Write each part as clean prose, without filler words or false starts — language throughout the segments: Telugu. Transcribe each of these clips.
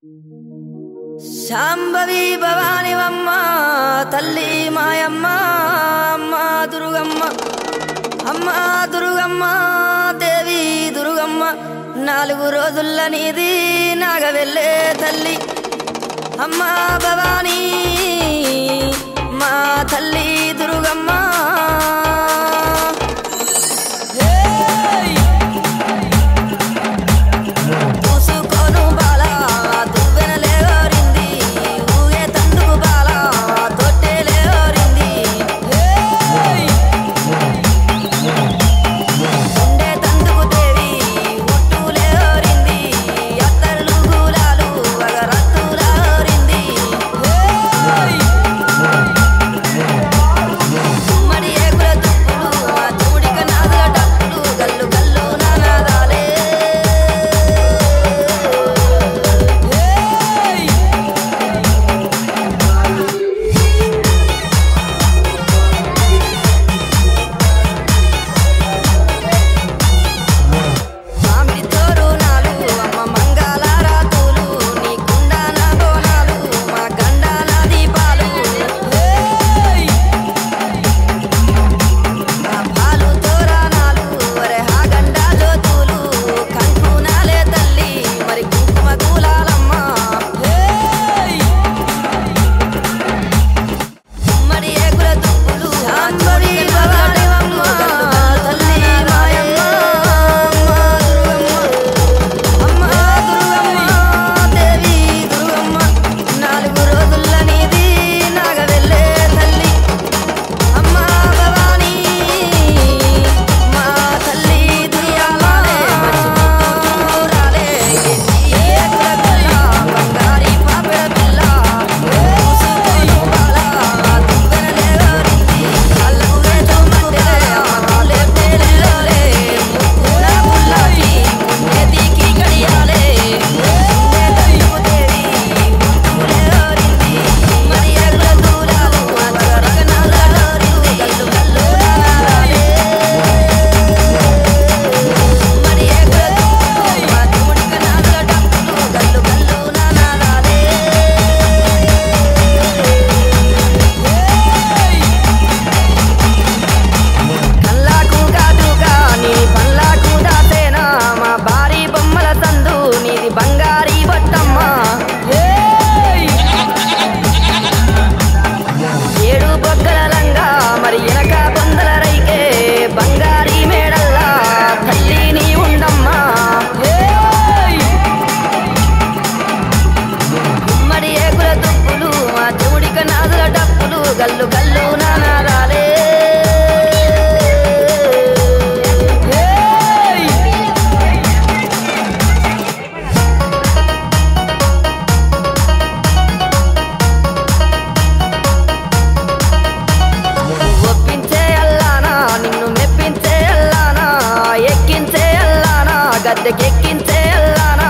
శాంభవి భవానివమ్మ తల్లి మాయమ్మ అమ్మ దుర్గమ్మ అమ్మ దుర్గమ్మ దేవి దుర్గమ్మ 4 రోజుల నీది నాగవెల్లే తల్లి అమ్మ భవాని మా తల్లి దుర్గమ్మ గల్లు గల్లు నానారాలే ఒప్పించే అల్లానా నిన్ను మెప్పించే అల్లానా ఎక్కించే అల్లానా గద్దెకెక్కించే అల్లానా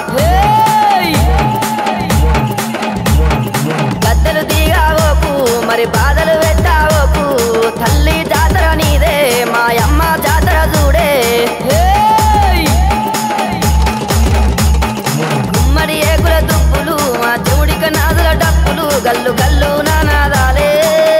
గద్దెలు దిగావోకు మరి బాధలు పెట్టావోకు తల్లి జాతర నీదే మాయమ్మ జాతర చూడే గుమ్మడి ఏకుల దుప్పులు మా చెవుడిక నాదుల డప్పులు గల్లు గల్లు నానాదాలే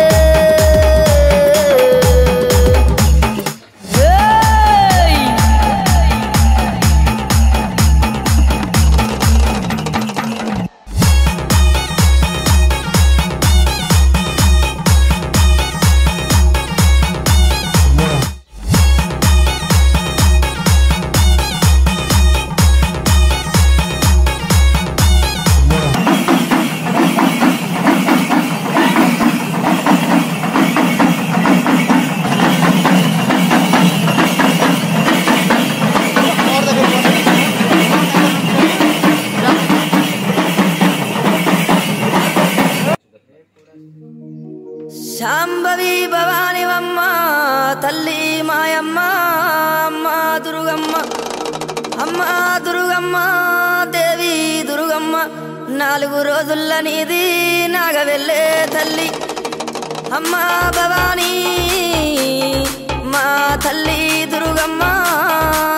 శాంభవి భవానివమ్మ తల్లి మాయమ్మ అమ్మ దుర్గమ్మ అమ్మ దుర్గమ్మ దేవి దుర్గమ్మ 4 రోజుల నీది నాగవెల్లే తల్లి అమ్మ భవాని మా తల్లి దుర్గమ్మ